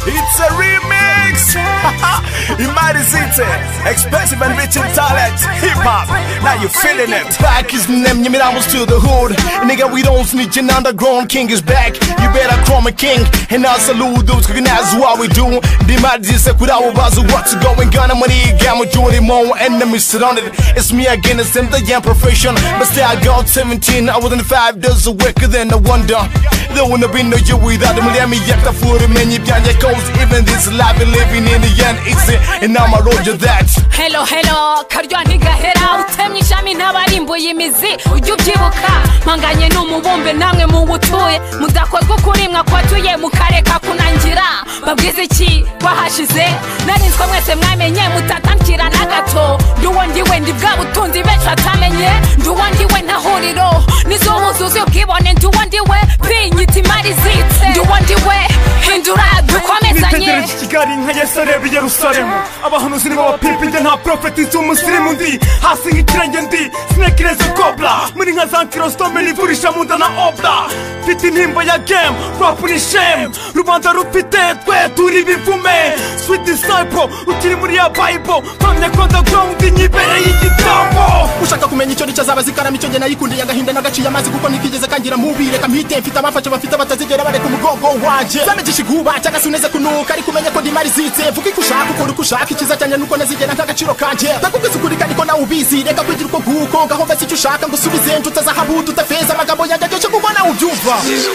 It's a remix. Imari Zite, expensive and rich in talent, hip-hop. Now you feeling it. Back is name, you mean I was to the hood. Nigga, we don't snitch, an underground king is back. You better call me king, and I salute those who recognize what we do. The Imari Zite, without a buzz, what's going on? I'm gonna get majority more enemies surrounded. It's me again, it's in the young profession. But still I got 17, I wasn't 5 days a week, then I wonder. There wouldn't be no you without them. Let me get the food and many behind your coast. Even this life we're living in the end, it's it, and I'm a roger that. Hello, hello, karyo ntigahera utemye ishami n'abarimbuye imizi ujye ubyibuka mpanganye n'umubumbe namwe muwutuye mudakozwe kurimwa kwatuye mukareka kunangira babwize iki bahashize narinzwe mwese mwamenye mutatankira na gato nduwo ndiwe ndi bwa butunzi benshi atamenye nduwo ndiwe ntahuriro nizo muzuzi ubwibone nduwo ndiwe pinyita Imari Zite nduwo ndiwe hindura dukomezanye Kigali nka Yesu areba i Yerusalemu abahanuzi nibo bapipinge nta profeti z'umusirimu ndi hasi nk'ikirenge ndi sinekireze kobra muri nka za kirostome nivurisha mu nda na obra mfite intimba ya game rap ni shame rubanda rufite twe turi bivume sweet disciple ukiri muri ya bible mpamye ko underground nyibereye igitambo ushaka kumenya icyo nicyo azaba zikarama icyo nge nayikundiye agahinda n'agaciye amazi kuko nikigeze kangira mubire kamite mfite abafashe bafite batazigera bareka umugongo wanje zamegisha iguba cyangwa se uneze kunuka ariko umenye ko ndi Imari Zite vuga iko ushaka ukora uko ushaka ikiza cyane nuko nazigera nk'agaciro kanje ndakubwiza ukuri kandi ko nawe ubizi reka kugira uko guko ngaho mbese icyo ushaka ngo usubize tutazahabu tutafeza amagambo yanjye ageje kubona ubyumva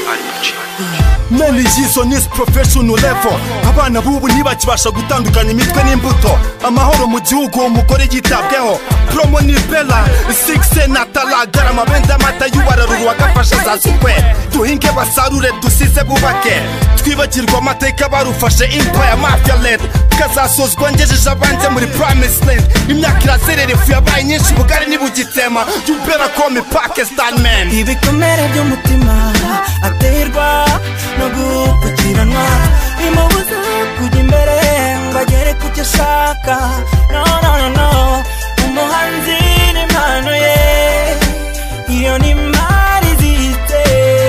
Many years on this professional level abana bubu ntibakibasha gutandukanya imitwe n'imbuto amahoro mu gihugu umugore yitabweho promo ni bella 6 natala garama benda mata yubararuru agafasha za super duhinge basarure dusize bubake twibagirwa amateka barufashe empire mafia led kazasozwa ngejeje abanje muri promised land imyaka irazerere fu yabaye nyinshi bugari nibugitema you better call me Pakistan man ibikomere by'umutima aterwa no gukukiranwa imubuza kujya imbere ngo agere ku cyo ashaka no umuhanzi n'impano ye iyo ni Imari Zite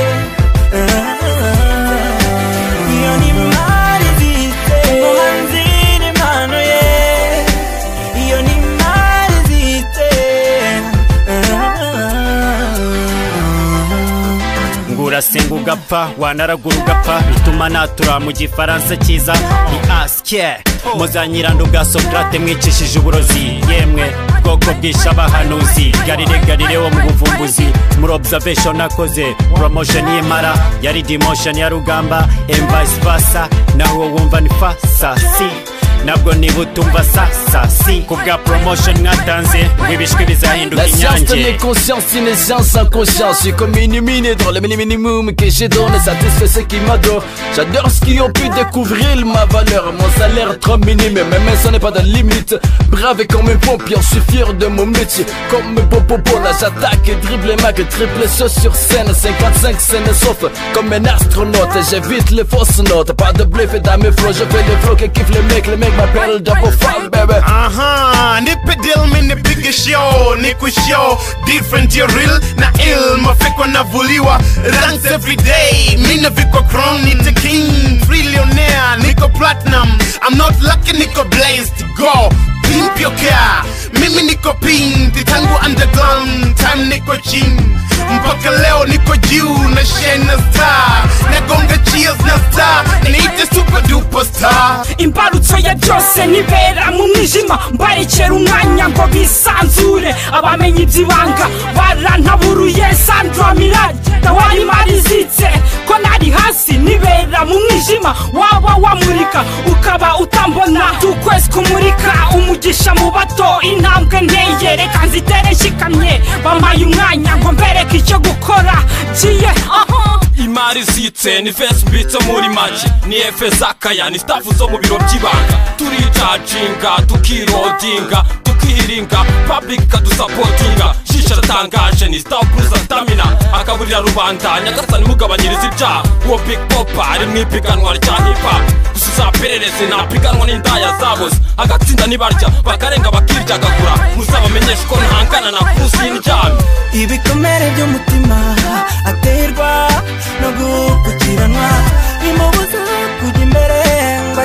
iyo ni Imari Zite umuhanzi n'impano ye iyo ni Imari Zite urasenga ugapfa wanaragura ugapfa bituma natura mu gifaransa cyiza ni aske muzanyiranda ubwa Socrate mwicishije uburozi yemwe bwoko bwisha abahanuzi garire wo mu buvumbuzi muri observation nakoze promotion y'Imara yari demotion ya Rugamba and vice versa naho wumva ni fasa si nabwo nibutumva sasa si kubwa promotion mwatanze wibishwe bizahinduka inyange. La science de mes consciences, c'est une science sans conscience. Je suis comme illuminé dans le minimum que j'ai donné, satisfait ceux qui m'adorent. J'adore ce qui ont pu découvrir ma valeur. Mon salaire trop minime, mais même ça n'est pas de limite. Brave comme un pompier, je suis fier de mon métier. Comme Popo, là j'attaque et dribble les mags, triple saut sur scène. 55 scènes sauf comme un astronaute. J'évite les fausses notes, pas de bluff dans mes flows. Je fais les flows qui kiffent les mecs m'appelle double fan, baby. Nipedil mini big show, niku show different you real na ill mafiko na vuliwa ranks every day. Mina viko crown ni the king trillionaire niko platinum. I'm not lucky niko blessed to go pimp your car. Mimi niko pink tangu underground time niko chin mpaka leo niko juu na shine na star nagonga cheers na star niite super duper star. Imbarutso ya byose nibera mu mwijima mbarekera umwanya ngo bisanzure abamenye ibyibanga barantaburuye Sandra Mirage ndawari Imari Zite ko nari hasi nibera mu mwijima waba wamurika ukaba utambona tukwezi kumurika umugisha mu bato intambwe nteye reka nzitere shikamye bamaye umwanya ngo mbereke icyo gukora giye Imari Zite ni face beat muri make ni efezakaya ni staff zo mu biro by'ibanga turicharginga tukirodinga tukihiringa public kadusupportinga shisha tangaje ni star cruiser stamina akaburira rubanda nyagasani mugabanyiriza ibyaha uwo big pop ari mwipiganwa rya hip hop gusuza perereze na piganwa n'indaya zabo agatsinda nibarya bakarenga bakiryagagura musabamenyesha ko ntangana na cruise y'indyami ibikomere by'umutima aterwa no gukukiranwa bimubuza kujya imbere ngo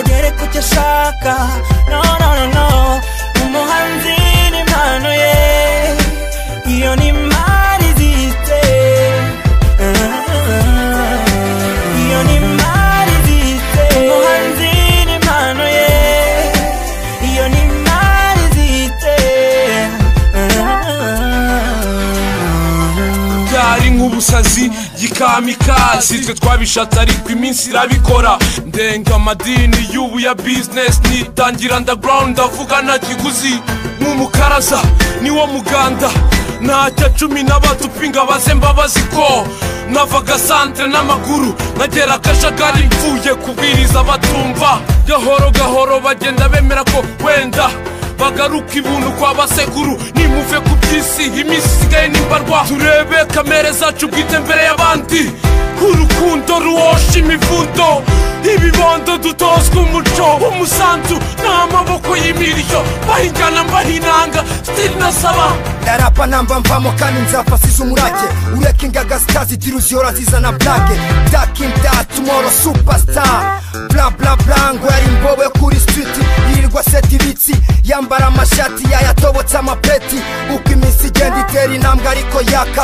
y'ubuhanzi gikamikazi twe twabishatse ariko iminsi irabikora ndenga amadini y'ubu ya business nitangira underground ndavuga nta kiguzi nk'umukaraza niwo muganda ntacya cumi n'abatupinga baze mbabazi ko navaga santre n'amaguru nkagera akajagari mvuye kubwiriza batumva gahoro gahoro bagenda bemera ko wenda bagaruka ibuntu kwa basekuru nimuve ku by'isi iminsi isigaye nimbarwa turebe kamere zacu bwite mbere y'abandi urukundo ruwosha imivundo ibibondo dutozwa umuco umusanzu n'amaboko y'imiryo bahingana mbahinanga stili nasaba ndarapa namba mvamo kandi nzafasiza umurage ureka ingaga zitazitira uzihora zizana blage dakinda tomorrow superstar bla bla bla ngo yari imbobo yo kuri street yirirwa seta ibitsi yambara amashati yayatobotse amapeti uko iminsi igenda itera intambwe ariko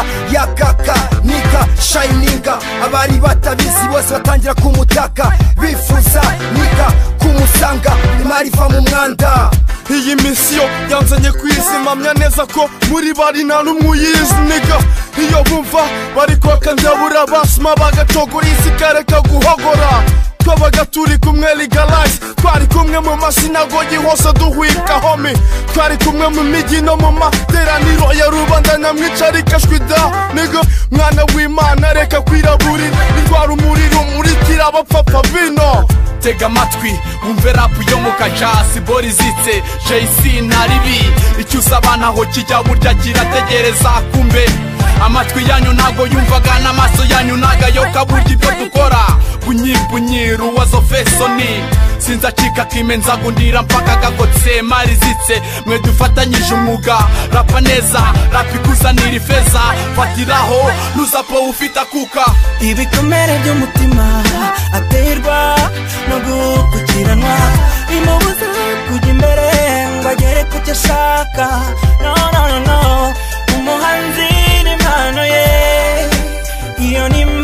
yakaka nika shininga abari batabizi bose batangira kumutaka bifuza nika kumusanga imari iva mu mwanda iyi misiyo yanzanye kwizimamya neza ko muri bari nta n'umwe uyizi niga iyo bumva bari kwaka ndabura basuma bagacogora isi kareka guhogora twabaga turi kumwe legalize twari kumwe mu masinagogi hose duhwika homi twari kumwe mu migi no mu materaniro ya rubanda nyamwica rikashwi da niga mwana w'Imana reka kwiraburira nirwara umuriro muritira abapfapfa bino tega amatwi wumve rapu yo mu kacasi borizitse JC ntaribi icyo usaba naho kijya burya kirategereza kumbe amatwi yanyu ntago yumvaga n'amaso yanyu nagayoka burya ibyo dukora bunyibunyiru wazo fesoni sinzacika kime nzagundira mpaka gagotse marizitse mwe dufatanyije umwuga rapa neza rapa ikuzanira ifeza fatiraho nuzapo ufite akuka ibikomere by'umutima aterwa no gukukiranwa bimubuza kujya imbere ngo agere ku cyo ashaka no umuhanzi n'impano ye iyo ni